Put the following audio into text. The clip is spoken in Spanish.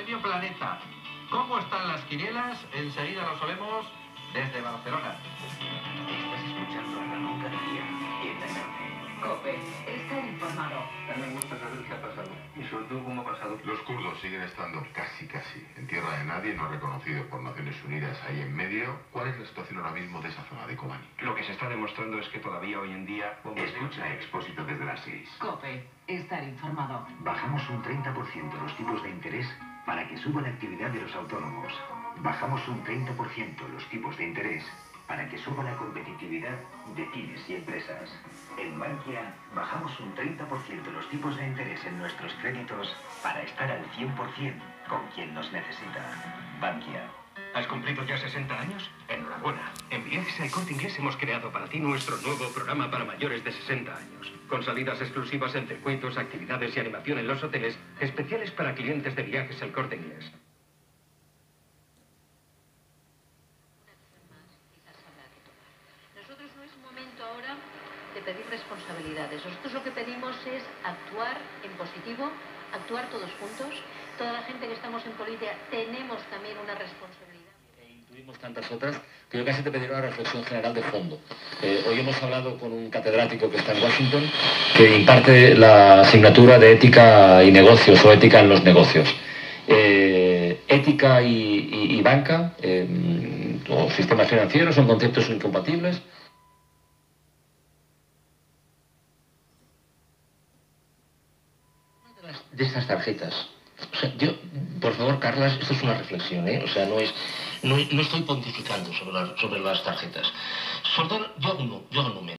medio planeta. ¿Cómo están las quinielas? Enseguida lo sabemos desde Barcelona. Estás escuchando a Ramón García y en la tarde. COPE, estar informado. A mí me gusta saber qué ha pasado y sobre todo cómo ha pasado. Los kurdos siguen estando casi en tierra de nadie, no reconocidos por Naciones Unidas ahí en medio. ¿Cuál es la situación ahora mismo de esa zona de Kobani? Lo que se está demostrando es que todavía hoy en día... Escucha a Expósito desde las 6. COPE, estar informado. Bajamos un 30% los tipos de interés para que suba la actividad de los autónomos. Bajamos un 30% los tipos de interés para que suba la competitividad de pymes y empresas. En Bankia bajamos un 30% los tipos de interés en nuestros créditos para estar al 100% con quien nos necesita. Bankia. ¿Has cumplido ya 60 años? Enhorabuena. En Viajes al Corte Inglés hemos creado para ti nuestro nuevo programa para mayores de 60 años. Con salidas exclusivas en circuitos, actividades y animación en los hoteles, especiales para clientes de Viajes al Corte Inglés. Nosotros no es momento ahora de pedir responsabilidades. Nosotros lo que pedimos es actuar en positivo, actuar todos juntos. Toda la gente que estamos en política tenemos también una responsabilidad. Incluimos tantas otras que yo casi te pediría una reflexión general de fondo. Hoy hemos hablado con un catedrático que está en Washington que imparte la asignatura de ética y negocios o ética en los negocios. Ética y banca o sistemas financieros son conceptos incompatibles. De estas tarjetas. O sea, yo, por favor, Carlas, esto es una reflexión, ¿eh? O sea, no estoy pontificando sobre las tarjetas. Sobre todo, yo hago un número.